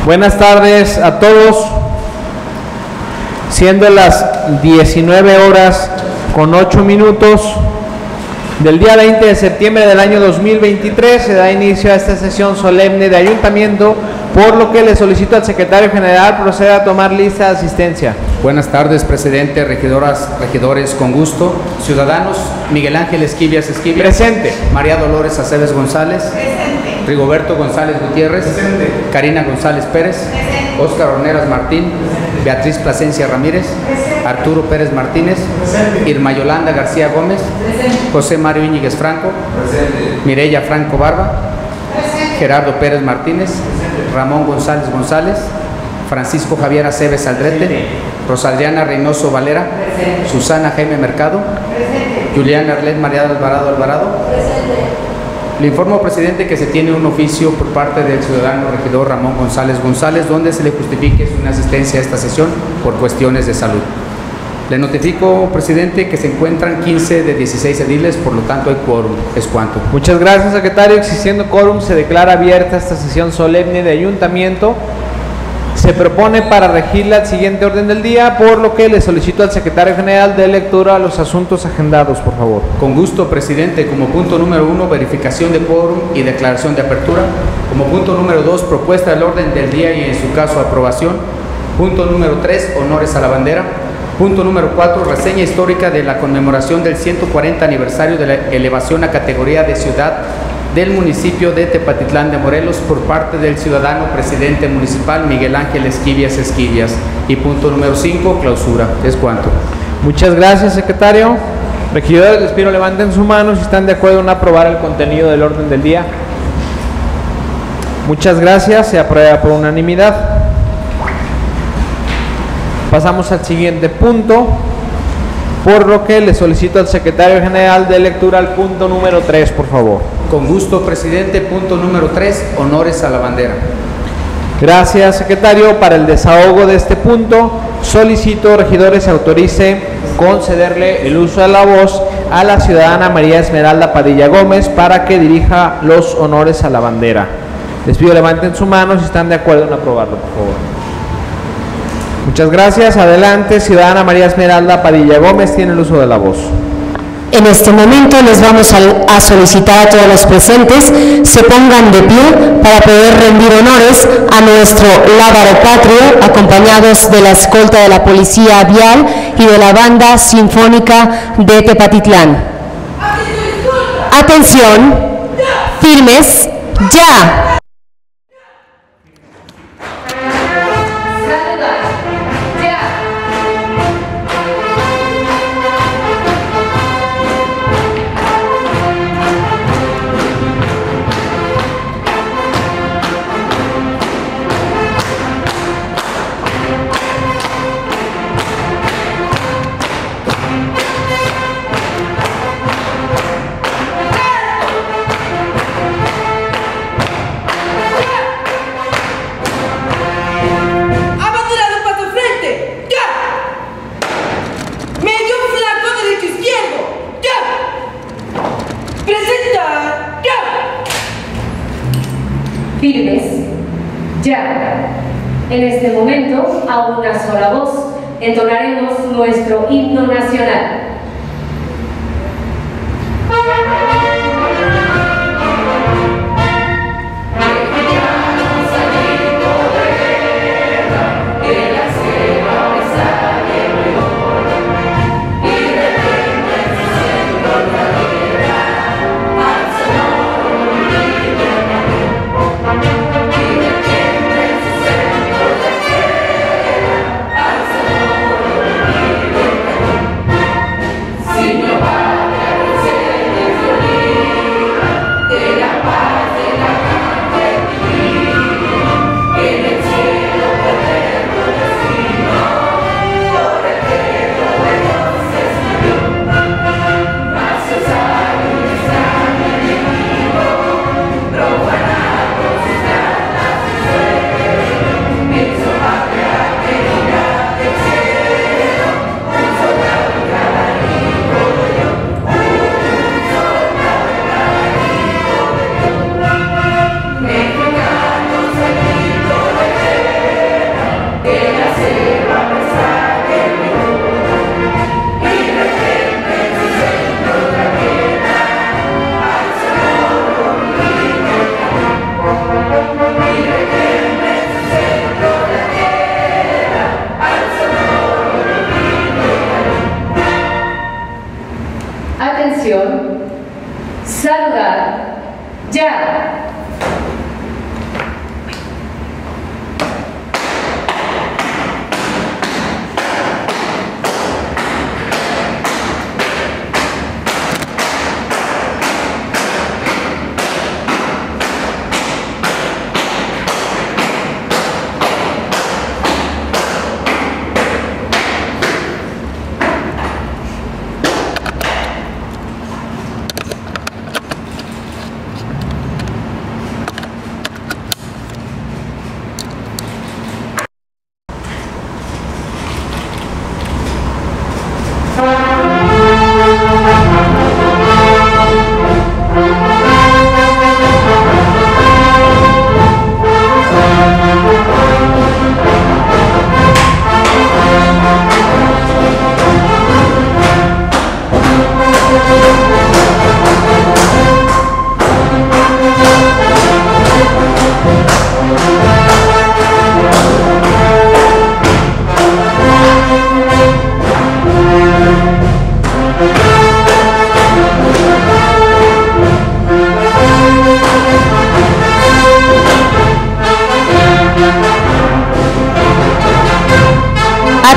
Buenas tardes a todos. Siendo las 19:08 del día 20 de septiembre del año 2023, se da inicio a esta sesión solemne de ayuntamiento, por lo que le solicito al secretario general proceda a tomar lista de asistencia. Buenas tardes, presidente, regidoras, regidores, con gusto. Ciudadanos: Miguel Ángel Esquivias Esquivias. Presente. María Dolores Aceves González. Presente. Rigoberto González Gutiérrez. Presente. Karina González Pérez. Presente. Óscar Horneras Martín. Presente. Beatriz Plasencia Ramírez. Presente. Arturo Pérez Martínez. Presente. Irma Yolanda García Gómez. Presente. José Mario Íñiguez Franco. Presente. Mireya Franco Barba. Presente. Gerardo Pérez Martínez. Ramón González González. Francisco Javier Aceves Aldrete. Rosadriana Reynoso Valera. Presente. Susana Jaime Mercado. Presente. Juliana Arlet María Alvarado Alvarado. Presente. Le informo, presidente, que se tiene un oficio por parte del ciudadano regidor Ramón González González, donde se le justifique su inasistencia a esta sesión por cuestiones de salud. Le notifico, presidente, que se encuentran 15 de 16 ediles, por lo tanto hay quórum. Es cuanto. Muchas gracias, secretario. Existiendo quórum, se declara abierta esta sesión solemne de ayuntamiento. Se propone para regirla el siguiente orden del día, por lo que le solicito al secretario general de lectura a los asuntos agendados, por favor. Con gusto, presidente. Como punto número 1, verificación de quórum y declaración de apertura. Como punto número 2, propuesta del orden del día y en su caso aprobación. Punto número 3, honores a la bandera. Punto número 4, reseña histórica de la conmemoración del 140 aniversario de la elevación a categoría de ciudad del municipio de Tepatitlán de Morelos por parte del ciudadano presidente municipal Miguel Ángel Esquivias Esquivias. Y punto número 5, clausura. Es cuanto. Muchas gracias, secretario. Regidores, les pido levanten su mano si están de acuerdo en aprobar el contenido del orden del día. Muchas gracias, se aprueba por unanimidad. Pasamos al siguiente punto, por lo que le solicito al secretario general de lectura al punto número 3, por favor. Con gusto, presidente. Punto número 3, honores a la bandera. Gracias, secretario. Para el desahogo de este punto, solicito, regidores, se autorice concederle el uso de la voz a la ciudadana María Esmeralda Padilla Gómez para que dirija los honores a la bandera. Les pido levanten su mano si están de acuerdo en aprobarlo, por favor. Muchas gracias. Adelante, ciudadana María Esmeralda Padilla Gómez, tiene el uso de la voz. En este momento les vamos a solicitar a todos los presentes se pongan de pie para poder rendir honores a nuestro lábaro patrio, acompañados de la escolta de la Policía Vial y de la Banda Sinfónica de Tepatitlán. Atención, firmes, ya. Firmes, ya. En este momento, a una sola voz, entonaremos nuestro himno nacional.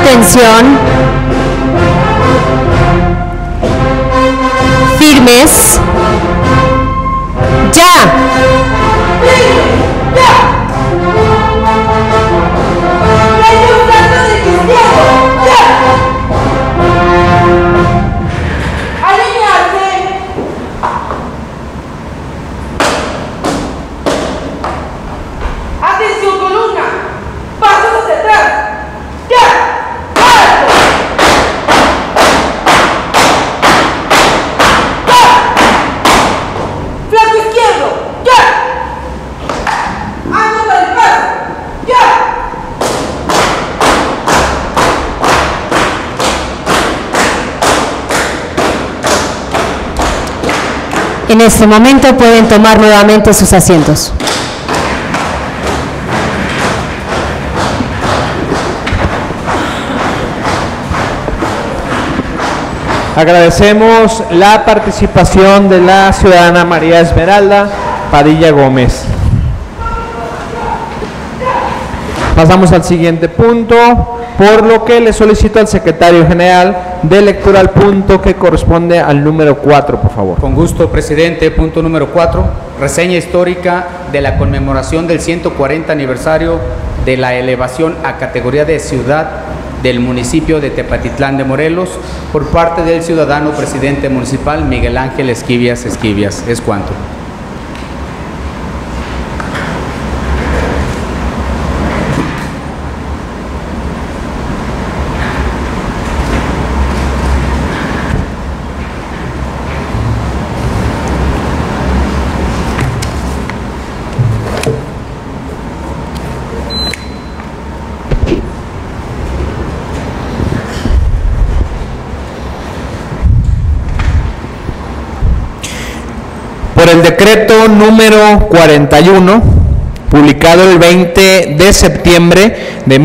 Atención. Firmes. Ya. Atención columna, pasos hacia atrás, ya, alto, flanco izquierdo, ya, ando para el paso, ya. En este momento pueden tomar nuevamente sus asientos. Agradecemos la participación de la ciudadana María Esmeralda Padilla Gómez. Pasamos al siguiente punto, por lo que le solicito al secretario general de lectura al punto que corresponde al número 4, por favor. Con gusto, presidente. Punto número 4, reseña histórica de la conmemoración del 140 aniversario de la elevación a categoría de ciudad del municipio de Tepatitlán de Morelos por parte del ciudadano presidente municipal Miguel Ángel Esquivias Esquivias. Es cuanto. Por el decreto número 41, publicado el 20 de septiembre de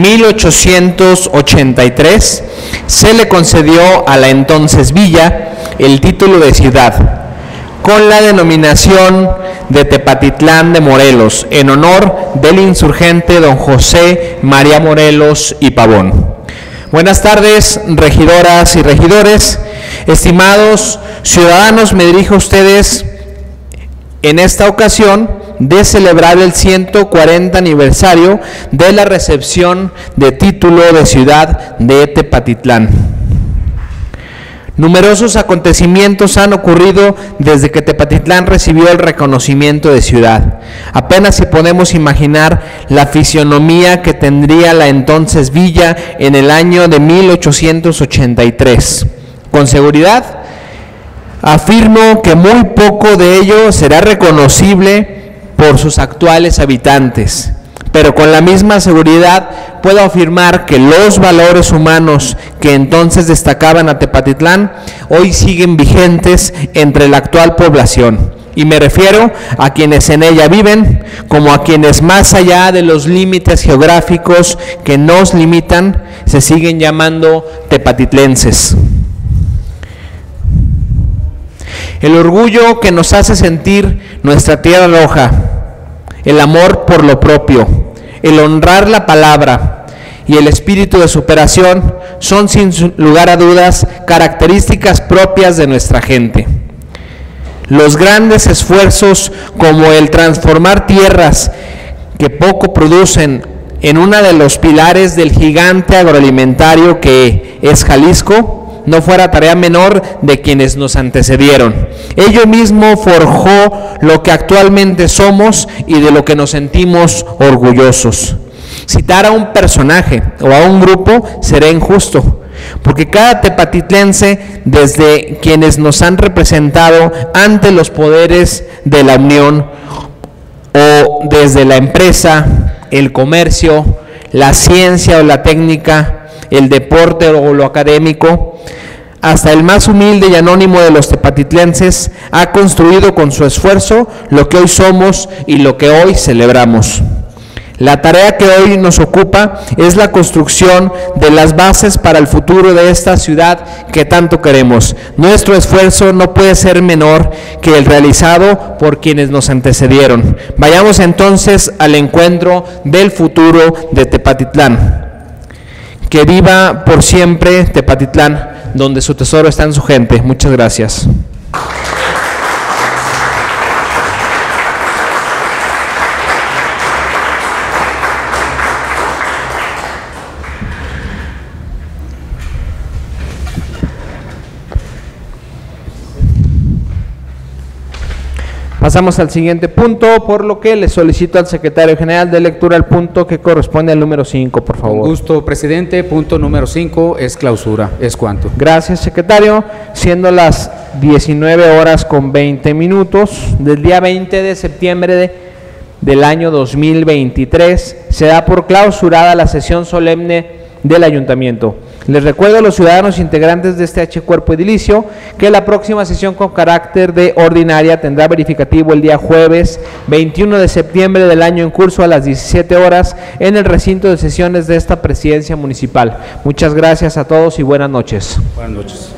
1883, se le concedió a la entonces villa el título de ciudad, con la denominación de Tepatitlán de Morelos, en honor del insurgente don José María Morelos y Pavón. Buenas tardes, regidoras y regidores. Estimados ciudadanos, me dirijo a ustedes en esta ocasión de celebrar el 140 aniversario de la recepción de título de ciudad de Tepatitlán. Numerosos acontecimientos han ocurrido desde que Tepatitlán recibió el reconocimiento de ciudad. Apenas si podemos imaginar la fisionomía que tendría la entonces villa en el año de 1883. Con seguridad, afirmo que muy poco de ello será reconocible por sus actuales habitantes, pero con la misma seguridad puedo afirmar que los valores humanos que entonces destacaban a Tepatitlán hoy siguen vigentes entre la actual población, y me refiero a quienes en ella viven, como a quienes más allá de los límites geográficos que nos limitan, se siguen llamando tepatitlenses. El orgullo que nos hace sentir nuestra tierra roja, el amor por lo propio, el honrar la palabra y el espíritu de superación son sin lugar a dudas características propias de nuestra gente. Los grandes esfuerzos como el transformar tierras que poco producen en uno de los pilares del gigante agroalimentario que es Jalisco, no fuera tarea menor de quienes nos antecedieron. Ello mismo forjó lo que actualmente somos y de lo que nos sentimos orgullosos. Citar a un personaje o a un grupo será injusto, porque cada tepatitlense, desde quienes nos han representado ante los poderes de la Unión o desde la empresa, el comercio, la ciencia o la técnica, el deporte o lo académico, hasta el más humilde y anónimo de los tepatitlenses, ha construido con su esfuerzo lo que hoy somos y lo que hoy celebramos. La tarea que hoy nos ocupa es la construcción de las bases para el futuro de esta ciudad que tanto queremos. Nuestro esfuerzo no puede ser menor que el realizado por quienes nos antecedieron. Vayamos entonces al encuentro del futuro de Tepatitlán. Que viva por siempre Tepatitlán, donde su tesoro está en su gente. Muchas gracias. Pasamos al siguiente punto, por lo que le solicito al secretario general de lectura el punto que corresponde al número 5, por favor. Con gusto, presidente. Punto número 5 es clausura. ¿Es cuánto? Gracias, secretario. Siendo las 19:20 del día 20 de septiembre del año 2023, se da por clausurada la sesión solemne del ayuntamiento. Les recuerdo a los ciudadanos integrantes de este H cuerpo edilicio que la próxima sesión con carácter de ordinaria tendrá verificativo el día jueves 21 de septiembre del año en curso a las 17 horas en el recinto de sesiones de esta presidencia municipal. Muchas gracias a todos y buenas noches. Buenas noches.